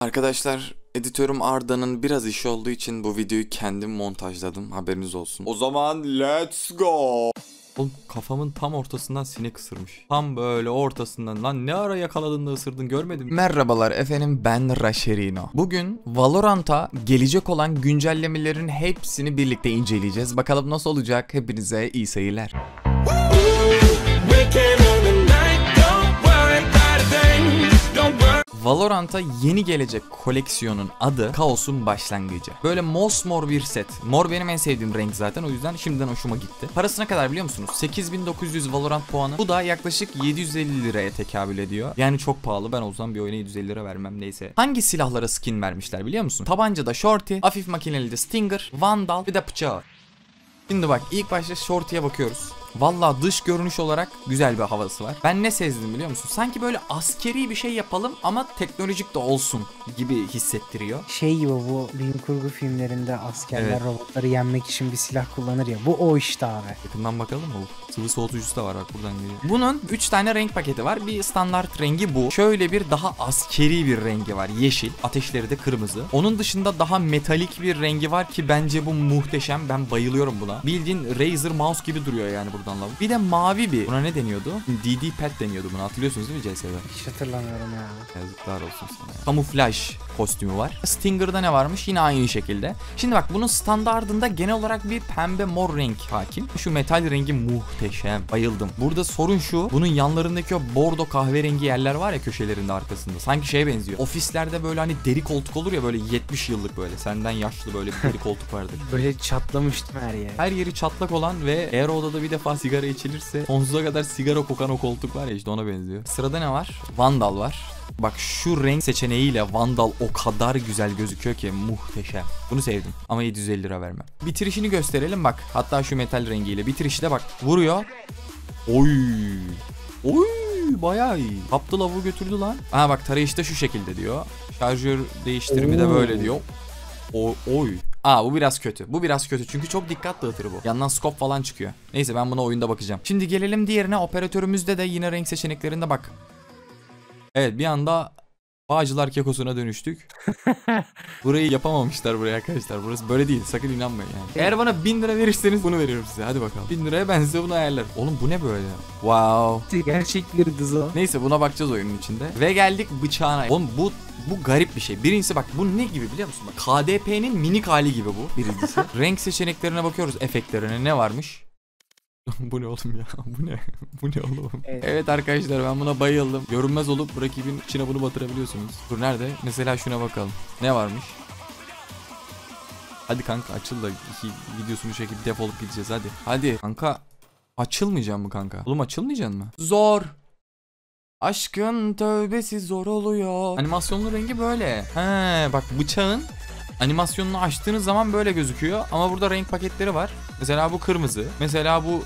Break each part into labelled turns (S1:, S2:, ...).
S1: Arkadaşlar, editörüm Arda'nın biraz işi olduğu için bu videoyu kendim montajladım. Haberiniz olsun. O zaman let's go. Oğlum kafamın tam ortasından sinek ısırmış. Tam böyle ortasından. Lan ne ara yakaladın da ısırdın, görmedim. Merhabalar efendim, ben Rasherino. Bugün Valorant'a gelecek olan güncellemelerin hepsini birlikte inceleyeceğiz. Bakalım nasıl olacak? Hepinize iyi seyirler. Valorant'a yeni gelecek koleksiyonun adı Kaos'un Başlangıcı. Böyle mosmor bir set. Mor benim en sevdiğim renk zaten, o yüzden şimdiden hoşuma gitti. Parası ne kadar biliyor musunuz? 8900 Valorant puanı. Bu da yaklaşık 750 liraya tekabül ediyor. Yani çok pahalı. Ben o zaman bir oyuna 750 lira vermem, neyse. Hangi silahlara skin vermişler biliyor musun? Tabancada Shorty, hafif makineli de Stinger, Vandal bir de bıçağı. Şimdi bak, ilk başta Shorty'ye bakıyoruz. Vallahi dış görünüş olarak güzel bir havası var. Ben ne sezdim biliyor musun? Sanki böyle askeri bir şey yapalım ama teknolojik de olsun gibi hissettiriyor.
S2: Şey gibi, bu bilim kurgu filmlerinde askerler
S1: Evet.
S2: robotları yenmek için bir silah kullanır ya. Bu o işte abi.
S1: Yakından bakalım mı? Sıvı soğutucusu da var bak, buradan geliyor. Bunun 3 tane renk paketi var. Bir standart rengi bu. Şöyle bir daha askeri bir rengi var. Yeşil. Ateşleri de kırmızı. Onun dışında daha metalik bir rengi var ki bence bu muhteşem. Ben bayılıyorum buna. Bildiğin Razer mouse gibi duruyor yani buradan da. Bir de mavi bir. Buna ne deniyordu? DD pad deniyordu buna. Hatırlıyorsunuz değil mi CS'de?
S2: Hiç hatırlamıyorum ya.
S1: Yazıklar olsun sana. Kamuflaj kostümü var. Stinger'da ne varmış? Yine aynı şekilde. Şimdi bak, bunun standardında genel olarak bir pembe mor renk hakim. Şu metal rengi muhteşem. Bayıldım. Burada sorun şu. Bunun yanlarındaki o bordo kahverengi yerler var ya, köşelerinde, arkasında. Sanki şeye benziyor. Ofislerde böyle hani deri koltuk olur ya, böyle 70 yıllık böyle. Senden yaşlı böyle bir deri koltuk vardır.
S2: Böyle çatlamıştım her yere.
S1: Her yeri çatlak olan ve eğer odada bir defa sigara içilirse sonsuza kadar sigara kokan o koltuk var ya, işte ona benziyor. Sırada ne var? Vandal var. Bak, şu renk seçeneğiyle Vandal o kadar güzel gözüküyor ki muhteşem. Bunu sevdim ama 750 lira vermem. Bitirişini gösterelim bak. Hatta şu metal rengiyle bitirişi de bak. Vuruyor. Oy. Oy, bayağı iyi. Kaptı lavuğu götürdü lan. Aha bak, tarayışı da şu şekilde diyor. Şarjör değiştirimi de böyle diyor. Oy. Bu biraz kötü. Bu biraz kötü çünkü çok dikkat dağıtır bu. Yandan scope falan çıkıyor. Neyse, ben buna oyunda bakacağım. Şimdi gelelim diğerine. Operatörümüzde de yine renk seçeneklerinde bak. Evet, bir anda Bağcılar Kekos'una dönüştük. Burayı yapamamışlar buraya arkadaşlar. Burası böyle değil. Sakın inanmayın yani. Eğer bana 1000 lira verirseniz bunu veririm size. Hadi bakalım. 1000 liraya ben size bunu ayarlarım. Oğlum bu ne böyle? Wow.
S2: Gerçekleri dizi.
S1: Neyse, buna bakacağız oyunun içinde. Ve geldik bıçağına. Oğlum bu garip bir şey. Birincisi bak, bu ne gibi biliyor musun? Bak, KDP'nin minik hali gibi bu birincisi. Renk seçeneklerine bakıyoruz, efektlerine ne varmış? Bu ne oğlum ya? Bu ne? Bu ne oğlum? Evet arkadaşlar, ben buna bayıldım. Görünmez olup rakibin içine bunu batırabiliyorsunuz. Dur, nerede? Mesela şuna bakalım. Ne varmış? Hadi kanka, açıl da videosunu çekip defolup gideceğiz hadi. Hadi kanka. Açılmayacak mı kanka? Oğlum açılmayacak mı? Zor. Aşkın tövbesi zor oluyor. Animasyonlu rengi böyle. He bak, bıçağın animasyonunu açtığınız zaman böyle gözüküyor. Ama burada renk paketleri var. Mesela bu kırmızı. Mesela bu...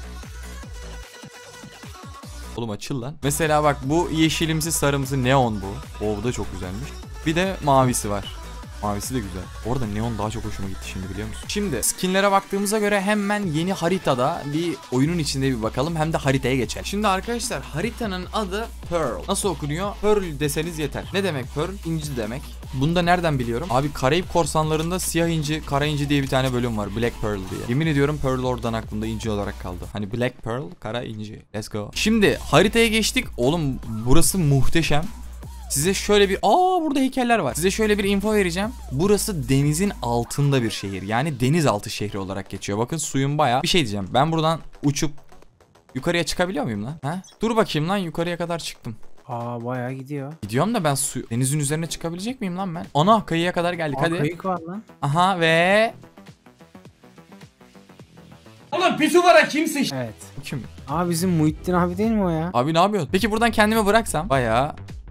S1: Oğlum açıl lan. Mesela bak, bu yeşilimsi sarımsı neon bu. Bu da çok güzelmiş. Bir de mavisi var. Mavisi de güzel. Orada neon daha çok hoşuma gitti şimdi, biliyor musun? Şimdi skinlere baktığımıza göre hemen yeni haritada bir oyunun içinde bir bakalım. Hem de haritaya geçelim. Şimdi arkadaşlar, haritanın adı Pearl. Nasıl okunuyor? Pearl deseniz yeter. Ne demek Pearl? İnci demek. Bunu da nereden biliyorum? Abi, Karayip Korsanları'nda siyah inci, kara inci diye bir tane bölüm var. Black Pearl diye. Yemin ediyorum Pearl oradan aklımda inci olarak kaldı. Hani Black Pearl, kara inci. Let's go. Şimdi haritaya geçtik. Oğlum burası muhteşem. Size şöyle bir... burada heykeller var. Size şöyle bir info vereceğim. Burası denizin altında bir şehir. Yani denizaltı şehri olarak geçiyor. Bakın, suyun bayağı... Bir şey diyeceğim. Ben buradan uçup yukarıya çıkabiliyor muyum lan? Ha? Dur bakayım lan, yukarıya kadar çıktım.
S2: Bayağı gidiyor.
S1: Gidiyorum da ben denizin üzerine çıkabilecek miyim lan ben? Ana, kıyıya kadar geldik, hadi.
S2: Kayık var lan.
S1: Aha ve...
S3: Oğlum Pisuvara kimsin?
S2: Evet.
S1: Bu kim?
S2: Bizim Muhittin abi değil mi o ya?
S1: Abi ne yapıyorsun? Peki buradan kendimi bıraksam bayağı...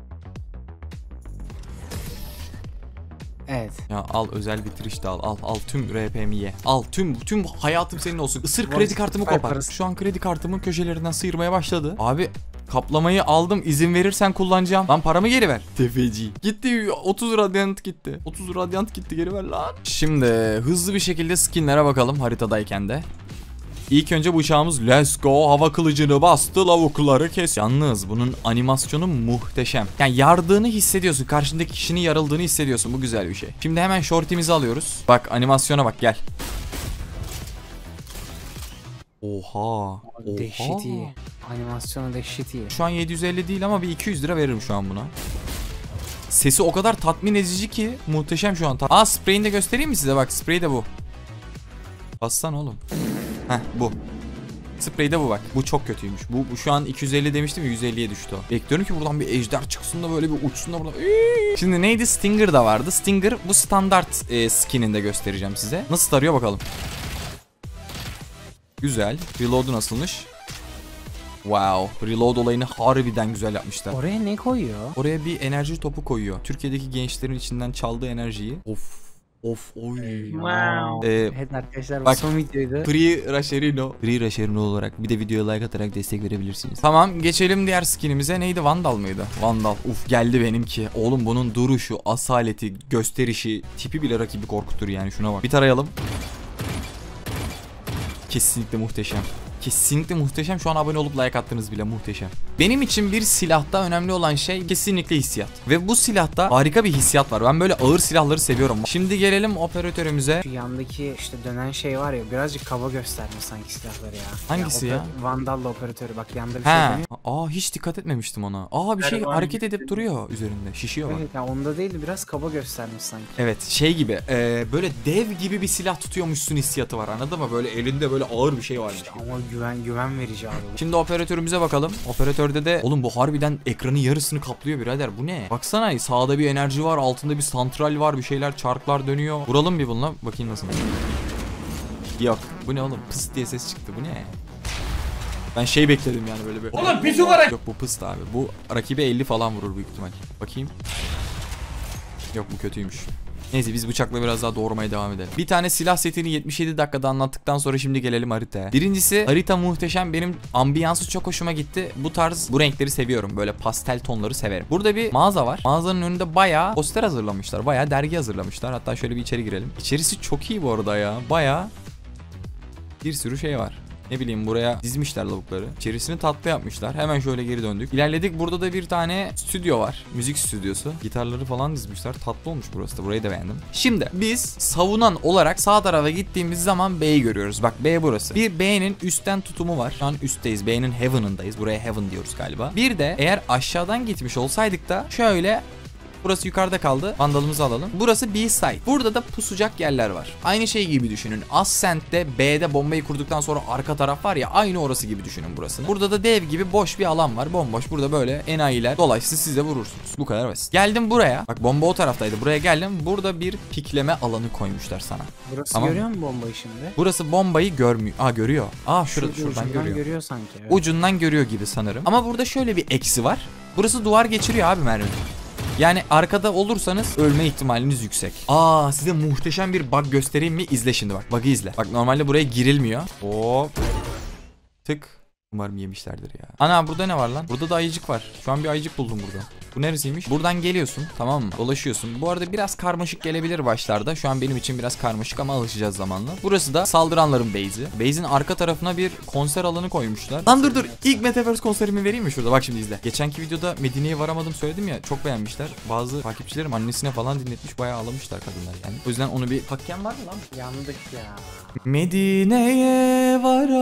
S2: Evet.
S1: Ya al, özel bitiriş de al tüm RP'mi ye. Al tüm hayatım senin olsun. Isır, kredi kartımı kopar. Şu an kredi kartımın köşelerinden sıyırmaya başladı. Abi, kaplamayı aldım, izin verirsen kullanacağım. Lan paramı geri ver. Tefeci. Gitti 30 radyant gitti. 30 radyant gitti, geri ver lan. Şimdi hızlı bir şekilde skinlere bakalım haritadayken de. İlk önce bu uçağımız let's go hava kılıcını bastı lavukları kes. Yalnız bunun animasyonu muhteşem. Yani yardığını hissediyorsun. Karşındaki kişinin yarıldığını hissediyorsun. Bu güzel bir şey. Şimdi hemen shortimizi alıyoruz. Bak animasyona bak gel. Oha.
S2: Dehşet iyi. Animasyonu dehşet iyi.
S1: Şu an 750 değil ama bir 200 lira veririm şu an buna. Sesi o kadar tatmin edici ki muhteşem şu an. Aa spreyini de göstereyim mi size? Bak sprey de bu. Bassana oğlum. Heh bu. Sprey de bu bak. Bu çok kötüymüş. Bu şu an 250 demiştim ya 150'ye düştü o. Bekliyorum ki buradan bir ejder çıksın da böyle bir uçsun da buradan. Şimdi neydi? Stinger da vardı. Stinger bu standart skininde göstereceğim size. Nasıl tarıyor bakalım. Güzel. Reload'u nasılmış? Wow. Reload olayını harbiden güzel yapmışlar.
S2: Oraya ne koyuyor?
S1: Oraya bir enerji topu koyuyor. Türkiye'deki gençlerin içinden çaldığı enerjiyi. Of. Of oy.
S2: Wow. Evet arkadaşlar
S1: bak,
S2: son videoydu.
S1: Free Raşerino olarak bir de videoya like atarak destek verebilirsiniz. Tamam geçelim diğer skinimize. Neydi? Vandal mıydı? Vandal. Uf geldi benimki. Oğlum bunun duruşu, asaleti, gösterişi, tipi bile rakibi korkutur yani şuna bak. Bir tarayalım. Kesinlikle muhteşem. Kesinlikle muhteşem. Şu an abone olup like attınız bile muhteşem. Benim için bir silahta önemli olan şey kesinlikle hissiyat. Ve bu silahta harika bir hissiyat var. Ben böyle ağır silahları seviyorum. Şimdi gelelim operatörümüze.
S2: Şu yandaki işte dönen şey var ya birazcık kaba göstermiş sanki silahları ya.
S1: Hangisi ya?
S2: Vandal'la operatörü bak yanda bir şey dönüyor.
S1: Aa hiç dikkat etmemiştim ona. Aa bir şey hareket edip duruyor üzerinde. Şişiyor bak.
S2: Evet ya onda değil biraz kaba göstermiş sanki.
S1: Evet şey gibi böyle dev gibi bir silah tutuyormuşsun hissiyatı var anladın mı? Böyle elinde böyle ağır bir şey varmış.
S2: İşte ama güven verici abi.
S1: Şimdi operatörümüze bakalım. Operatörde de oğlum bu harbiden ekranın yarısını kaplıyor birader. Bu ne? Baksana sağda bir enerji var, altında bir santral var, bir şeyler çarklar dönüyor. Vuralım bir bununla. Bakayım nasıl. Yok. Bu ne oğlum? Pıs diye ses çıktı. Bu ne? Ben şey bekledim yani böyle bir.
S3: Oğlum pisu var.
S1: Yok bu pıst abi. Bu rakibe 50 falan vurur büyük ihtimal. Bakayım. Yok bu kötüymüş. Neyse biz bıçakla biraz daha doğurmaya devam edelim. Bir tane silah setini 77 dakikada anlattıktan sonra şimdi gelelim haritaya. Birincisi harita muhteşem. Benim ambiyansı çok hoşuma gitti. Bu tarz bu renkleri seviyorum. Böyle pastel tonları severim. Burada bir mağaza var. Mağazanın önünde bayağı poster hazırlamışlar. Bayağı dergi hazırlamışlar. Hatta şöyle bir içeri girelim. İçerisi çok iyi bu arada ya. Bayağı bir sürü şey var. Ne bileyim buraya dizmişler lavukları. İçerisini tatlı yapmışlar. Hemen şöyle geri döndük. İlerledik. Burada da bir tane stüdyo var. Müzik stüdyosu. Gitarları falan dizmişler. Tatlı olmuş burası da. Burayı da beğendim. Şimdi biz savunan olarak sağ tarafa gittiğimiz zaman B'yi görüyoruz. Bak B burası. Bir B'nin üstten tutumu var. Şu an üstteyiz. B'nin Heaven'ındayız. Buraya Heaven diyoruz galiba. Bir de eğer aşağıdan gitmiş olsaydık da şöyle burası yukarıda kaldı. Vandalımızı alalım. Burası B-site. Burada da pusacak yerler var. Aynı şey gibi düşünün. Ascent'te B'de bombayı kurduktan sonra arka taraf var ya aynı orası gibi düşünün burasını. Burada da dev gibi boş bir alan var. Bomboş. Burada böyle enayiler dolayısıyla siz de vurursunuz. Bu kadar basit. Geldim buraya. Bak bomba o taraftaydı. Buraya geldim. Burada bir pikleme alanı koymuşlar sana.
S2: Burası
S1: tamam.
S2: Görüyor mu bombayı şimdi?
S1: Burası bombayı görmüyor. Aa görüyor. Aa şuradan görüyor.
S2: Sanki. Evet.
S1: Ucundan görüyor gibi sanırım. Ama burada şöyle bir eksi var. Burası duvar geçiriyor abi mermi. Yani arkada olursanız ölme ihtimaliniz yüksek. Aa size muhteşem bir bug göstereyim mi? İzle şimdi bak. Bug'ı izle. Bak normalde buraya girilmiyor. Hop. Tık. Umarım yemişlerdir ya. Ana burada ne var lan? Burada da ayıcık var. Şu an bir ayıcık buldum burada. Bu neresiymiş? Buradan geliyorsun tamam mı? Dolaşıyorsun. Bu arada biraz karmaşık gelebilir başlarda. Şu an benim için biraz karmaşık ama alışacağız zamanla. Burası da saldıranların base'i. Base'in arka tarafına bir konser alanı koymuşlar. Lan dur. İlk Metaverse konserimi vereyim mi şurada? Bak şimdi izle. Geçenki videoda Medine'ye varamadım söyledim ya. Çok beğenmişler. Bazı takipçilerim annesine falan dinletmiş. Bayağı ağlamışlar kadınlar yani. O yüzden onu bir... Hakken var mı lan?
S2: Yandık ya.
S1: Medine'ye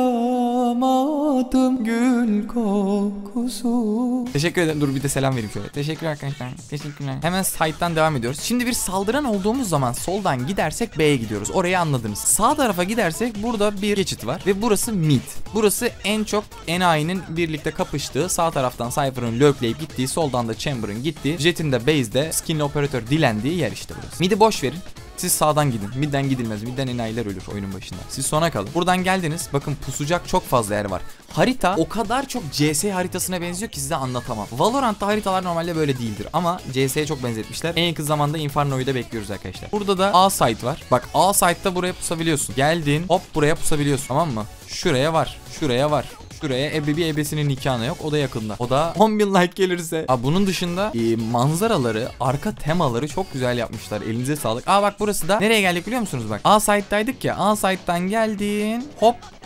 S1: varamadım gül kokusu. Teşekkür ederim. Dur bir de selam vereyim şöyle. Teşekkürler arkadaşlar. Teşekkürler. Hemen site'dan devam ediyoruz. Şimdi bir saldıran olduğumuz zaman soldan gidersek B'ye gidiyoruz. Orayı anladınız. Sağ tarafa gidersek burada bir geçit var. Ve burası mid. Burası en çok enayinin birlikte kapıştığı, sağ taraftan Cypher'ın löpleyip gittiği, soldan da Chamber'ın gittiği, Jet'in de base'de skinli operatör dilendiği yer işte burası. Mid'i boş verin. Siz sağdan gidin. Mid'den gidilmez. Mid'den enayiler ölür oyunun başında. Siz sona kalın. Buradan geldiniz. Bakın pusacak çok fazla yer var. Harita o kadar çok CS haritasına benziyor ki size anlatamam. Valorant'ta haritalar normalde böyle değildir. Ama CS'ye çok benzetmişler. En yakın zamanda Inferno'yu da bekliyoruz arkadaşlar. Burada da A site var. Bak A site'da buraya pusabiliyorsun. Geldin hop buraya pusabiliyorsun. Tamam mı? Şuraya var. Şuraya var. Şuraya ebesinin nikahına yok. O da yakında. O da 10.000 like gelirse. Bunun dışında manzaraları, arka temaları çok güzel yapmışlar. Elinize sağlık. Bak burası da nereye geldik biliyor musunuz bak. A site'daydık ya. A site'dan geldin. Hop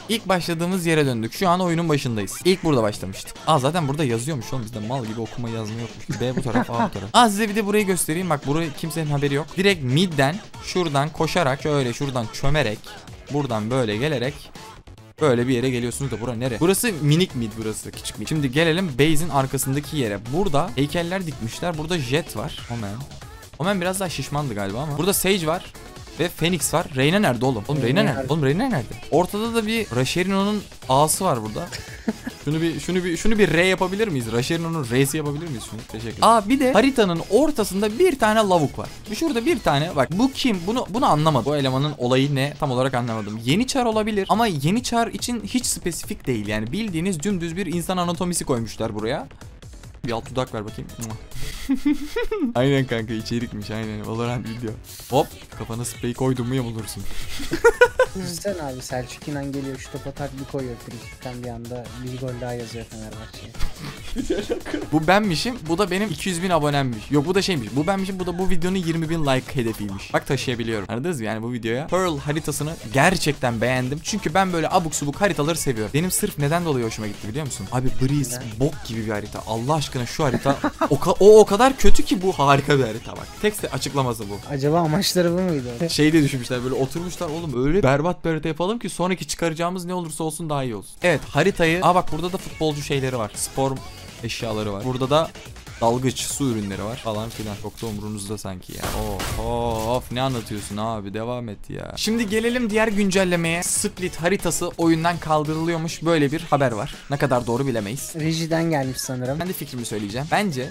S1: İlk başladığımız yere döndük. Şu an oyunun başındayız. İlk burada başlamıştık. Zaten burada yazıyormuş oğlum. Bizde mal gibi okuma yazma yokmuş. B bu taraf, A bu taraf. Size bir de burayı göstereyim. Bak burayı kimsenin haberi yok. Direkt midden şuradan koşarak şöyle şuradan çömerek buradan böyle gelerek böyle bir yere geliyorsunuz da bura nere? Burası minik mid, burası küçük mid. Şimdi gelelim base'in arkasındaki yere. Burada heykeller dikmişler. Burada Jet var. Omen biraz daha şişmandı galiba ama. Burada Sage var. Ve Phoenix var. Reyna nerede oğlum? Oğlum Reyna nerede? Oğlum Reyna nerede? Ortada da bir Rasherino'nun A'sı var burada. Şunu bir R yapabilir miyiz? Rasherino'nun R'si yapabilir miyiz şunu? Teşekkür ederim. Bir de haritanın ortasında bir tane lavuk var. Şurada bir tane bak, bu kim? Bunu anlamadım. Bu elemanın olayı ne? Tam olarak anlamadım. Yeni çar olabilir ama yeni çar için hiç spesifik değil. Yani bildiğiniz dümdüz bir insan anatomisi koymuşlar buraya. Bir alt dudak ver bakayım. Aynen kanka, içerikmiş aynen. Valorant video. Hop, kafana sprey koydun mu yamulursun.
S2: Sen abi Selçuk İnan geliyor şu topa tak bir koyuyor. Frikikten bir anda bir gol daha yazıyor Fenerbahçe'ye.
S1: Bu benmişim, bu da benim 200.000 abonemmiş. Yok bu da şeymiş, bu benmişim, bu da bu videonun 20.000 like hedefiymiş. Bak taşıyabiliyorum. Anladınız mı yani bu videoya? Pearl haritasını gerçekten beğendim. Çünkü ben böyle abuk subuk haritaları seviyorum. Benim sırf neden dolayı hoşuma gitti biliyor musun? Abi Breeze bok gibi bir harita. Allah aşkına şu harita o kadar kötü ki bu harika bir harita bak. Tek açıklaması bu.
S2: Acaba amaçları bu muydu?
S1: Şey diye düşünmüşler, böyle oturmuşlar, oğlum öyle berbat bir harita yapalım ki sonraki çıkaracağımız ne olursa olsun daha iyi olsun. Evet haritayı, bak burada da futbolcu şeyleri var. Spor eşyaları var. Burada da dalgıç su ürünleri var falan filan. Çok da umurunuzda sanki ya. Of ne anlatıyorsun abi, devam et ya. Şimdi gelelim diğer güncellemeye. Split haritası oyundan kaldırılıyormuş, böyle bir haber var. Ne kadar doğru bilemeyiz.
S2: Rejiden gelmiş sanırım.
S1: Ben de fikrimi söyleyeceğim. Bence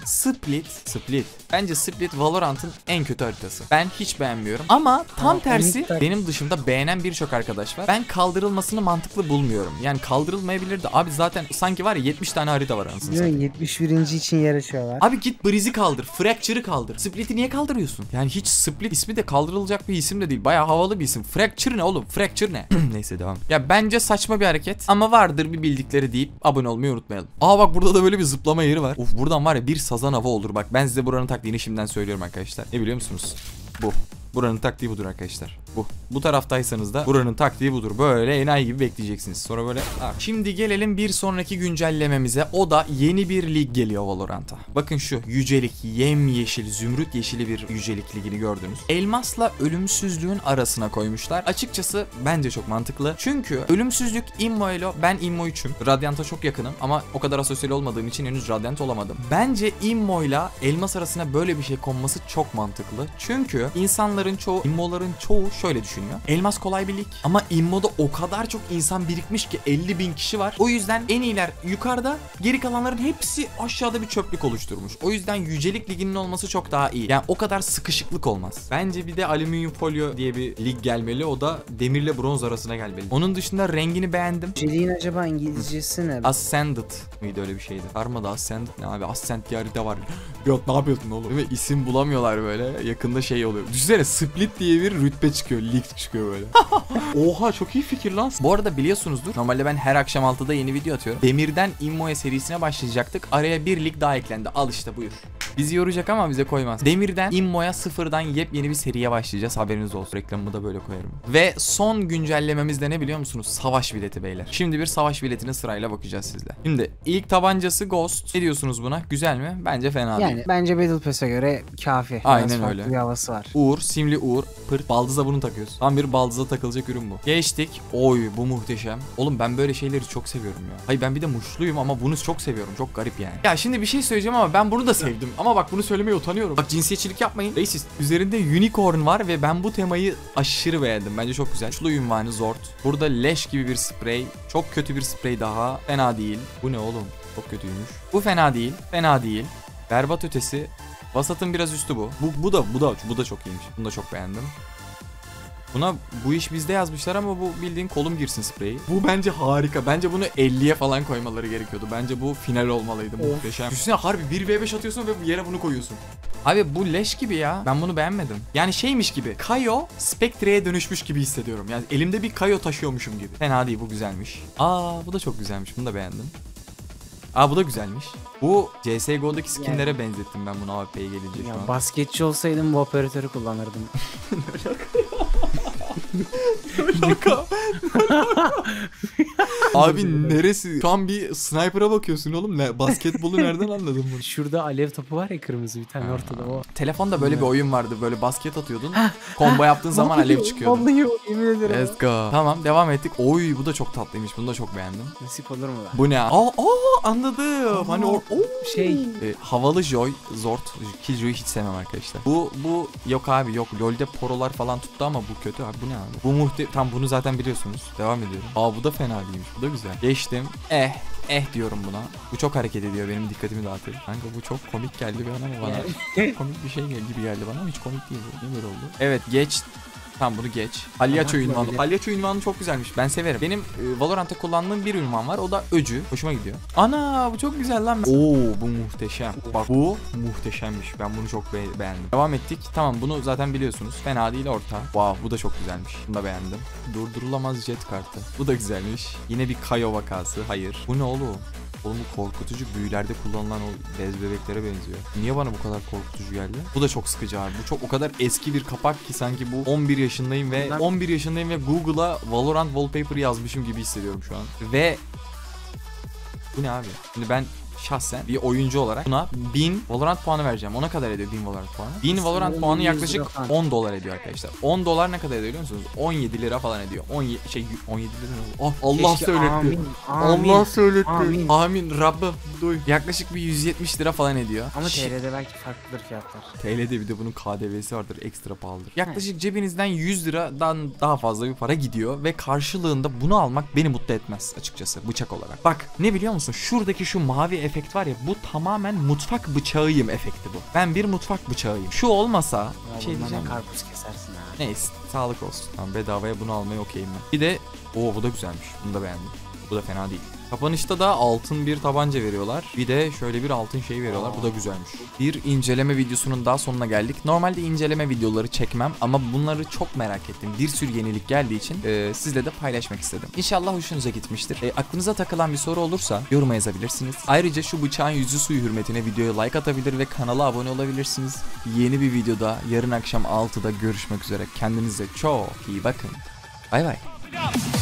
S1: Split Valorant'ın en kötü haritası. Ben hiç beğenmiyorum. Ama tam tersi benim dışımda beğenen birçok arkadaş var. Ben kaldırılmasını mantıklı bulmuyorum. Yani kaldırılmayabilirdi. Abi zaten sanki var ya 70 tane harita var anasını satayım.
S2: 71. için yarışıyorlar.
S1: Abi git Breeze'i kaldır, Fracture'ı kaldır. Split'i niye kaldırıyorsun? Yani hiç Split ismi de kaldırılacak bir isim de değil. Bayağı havalı bir isim. Fracture ne oğlum? Fracture ne? Neyse devam. Ya bence saçma bir hareket ama vardır bir bildikleri deyip abone olmayı unutmayalım. Bak burada da böyle bir zıplama yeri var. Of, buradan var ya bir sazan hava olur. Bak ben size buranın taktiğini şimdiden söylüyorum arkadaşlar. Ne biliyor musunuz? Bu. Buranın taktiği budur arkadaşlar. Bu taraftaysanız da buranın taktiği budur. Böyle enayi gibi bekleyeceksiniz. Sonra böyle. Şimdi gelelim bir sonraki güncellememize. O da yeni bir lig geliyor Valorant'a. Bakın şu yücelik, yemyeşil, zümrüt yeşili bir yücelik ligini gördünüz. Elmasla ölümsüzlüğün arasına koymuşlar. Açıkçası bence çok mantıklı. Çünkü ölümsüzlük Immo ile, ben Immo 3'üm. Radiant'a çok yakınım ama o kadar asosyal olmadığım için henüz Radiant olamadım. Bence Immo ile elmas arasına böyle bir şey konması çok mantıklı. Çünkü insanların çoğu, Immo'ların çoğu şöyle düşünüyor. Elmas kolay bir lig ama Immo'da o kadar çok insan birikmiş ki 50.000 kişi var. O yüzden en iyiler yukarıda, geri kalanların hepsi aşağıda bir çöplük oluşturmuş. O yüzden yücelik liginin olması çok daha iyi. Yani o kadar sıkışıklık olmaz. Bence bir de alüminyum folyo diye bir lig gelmeli. O da demirle bronz arasına gelmeli. Onun dışında rengini beğendim.
S2: Yüceliğin acaba İngilizcesi ne?
S1: Ascended mıydı, öyle bir şeydi. Karmada Ascended ne abi? Ascent diye harita var. Yok ne yapıyorsun oğlum? Ve isim bulamıyorlar böyle. Yakında şey oluyor. Düşünsene Split diye bir rütbe çıkıyor. Lig çıkıyor böyle. Oha çok iyi fikir lan. Bu arada biliyorsunuzdur. Normalde ben her akşam 6'da yeni video atıyorum. Demirden Immo'ya serisine başlayacaktık. Araya bir lig daha eklendi. Al işte buyur. Bizi yoracak ama bize koymaz. Demirden Immo'ya sıfırdan yepyeni bir seriye başlayacağız. Haberiniz olsun. Reklamımı da böyle koyarım. Ve son güncellememiz de ne biliyor musunuz? Savaş bileti beyler. Şimdi bir savaş biletine sırayla bakacağız sizle. Şimdi ilk tabancası Ghost. Ne diyorsunuz buna? Güzel mi? Bence fena değil.
S2: Yani bence Battle Pass'e göre kafi.
S1: Aynen öyle.
S2: Bir havası var.
S1: Uğur, simli Uğur, pırt. Baldıza bunu takıyoruz. Tam bir baldıza takılacak ürün bu. Geçtik. Oy bu muhteşem. Oğlum ben böyle şeyleri çok seviyorum ya. Hayır ben bir de muşluyum ama bunu çok seviyorum. Çok garip yani. Ya şimdi bir şey söyleyeceğim ama ben bunu da sevdim. Ama bak bunu söylemeye utanıyorum. Bak cinsiyetçilik yapmayın. Racist. Üzerinde unicorn var ve ben bu temayı aşırı beğendim. Bence çok güzel. Muşlu ünvanı Zord. Burada leş gibi bir sprey. Çok kötü bir sprey daha. Fena değil. Bu ne oğlum? Çok kötüymüş. Bu fena değil. Fena değil. Berbat ötesi. Vasatın biraz üstü bu. Bu da çok iyiymiş. Bunu da çok beğendim. Buna bu iş bizde yazmışlar ama bu bildiğin kolum girsin spreyi. Bu bence harika. Bence bunu 50'ye falan koymaları gerekiyordu. Bence bu final olmalıydı. Muhteşem. Düşünsene harbi 1v5 atıyorsun ve yere bunu koyuyorsun. Abi bu leş gibi ya. Ben bunu beğenmedim. Yani şeymiş gibi. Kayo Spectre'ye dönüşmüş gibi hissediyorum. Yani elimde bir Kayo taşıyormuşum gibi. Fena değil, bu güzelmiş. Bu da çok güzelmiş. Bunu da beğendim. Bu da güzelmiş. Bu CSGO'daki skinlere benzettim ben bunu AWP'ye gelince şu an.
S2: Basketçi olsaydım bu operatörü kullanırdım.
S1: Abi neresi? Şu an bir sniper'a bakıyorsun oğlum. Basketbolu nereden anladın bunu?
S2: Şurada alev topu var ya, kırmızı bir tane ortada o.
S1: Telefonda böyle bir oyun vardı. Böyle basket atıyordun. Combo yaptığın zaman alev çıkıyordu.
S2: Vallahi o, yemin ederim.
S1: Let's go. Tamam devam ettik. Oy bu da çok tatlıymış. Bunu da çok beğendim.
S2: Nasip olur mu ben?
S1: Bu ne? Anladım. Hani havalı Joy Zord. Killjoy'u hiç sevmem arkadaşlar. Bu yok abi yok. LoL'de porolar falan tuttu ama bu kötü abi. Bu ne abi? Bu tam bunu zaten biliyorsunuz. Devam ediyorum. Bu da fena değilmiş. Bu da güzel. Geçtim. Diyorum buna. Bu çok hareket ediyor. Benim dikkatimi dağıtıyor. Kanka bu çok komik geldi bana. Komik bir şey gibi geldi bana ama hiç komik değil. Niye böyle oldu? Evet geç. Tamam bunu geç. Palyaço ünvanı. Palyaço ünvanı çok güzelmiş. Ben severim. Benim Valorant'ta kullandığım bir ünvan var. O da öcü. Hoşuma gidiyor. Ana bu çok güzel lan. Bu muhteşem. Bak bu muhteşemmiş. Ben bunu çok beğendim. Devam ettik. Tamam bunu zaten biliyorsunuz. Fena değil orta. Bu da çok güzelmiş. Bunu da beğendim. Durdurulamaz jet kartı. Bu da güzelmiş. Yine bir Kayo vakası. Hayır. Bu ne oğlum? Oğlum bu korkutucu büyülerde kullanılan o bez bebeklere benziyor. Niye bana bu kadar korkutucu geldi? Bu da çok sıkıcı abi. Bu çok o kadar eski bir kapak ki sanki bu 11 yaşındayım ve Google'a Valorant wallpaper yazmışım gibi hissediyorum şu an. Ve bu ne abi? Şimdi ben şahsen bir oyuncu olarak buna 1000 Valorant puanı vereceğim. Ona kadar ediyor 1000 Valorant puanı. 1000 Valorant puanı yaklaşık $10 ediyor arkadaşlar. $10 ne kadar ediyor biliyor musunuz? 17 lira falan ediyor. 17 lira ne oldu? Allah söyletti. Allah söyletti. Amin Rabbim duy. Yaklaşık bir 170 lira falan ediyor.
S2: Ama TL'de belki farklıdır fiyatlar.
S1: TL'de bir de bunun KDV'si vardır. Ekstra pahalıdır. Yaklaşık cebinizden 100 liradan daha fazla bir para gidiyor ve karşılığında bunu almak beni mutlu etmez açıkçası bıçak olarak. Bak ne biliyor musun? Şuradaki şu mavi efekt var ya, bu tamamen mutfak bıçağıyım efekti bu. Ben bir mutfak bıçağıyım. Şu olmasa
S2: ya
S1: şey diyeceğim.
S2: Karpuz kesersin ha.
S1: Neyse sağlık olsun. Tamam bedavaya bunu almaya okeyim ben. Bir de bu da güzelmiş. Bunu da beğendim. Bu da fena değil. Kapanışta da altın bir tabanca veriyorlar. Bir de şöyle bir altın şey veriyorlar. Bu da güzelmiş. Bir inceleme videosunun daha sonuna geldik. Normalde inceleme videoları çekmem ama bunları çok merak ettim. Bir sürü yenilik geldiği için sizle de paylaşmak istedim. İnşallah hoşunuza gitmiştir. Aklınıza takılan bir soru olursa yoruma yazabilirsiniz. Ayrıca şu bıçağın yüzü suyu hürmetine videoya like atabilir ve kanala abone olabilirsiniz. Yeni bir videoda yarın akşam 6'da görüşmek üzere. Kendinize çok iyi bakın. Bay bay.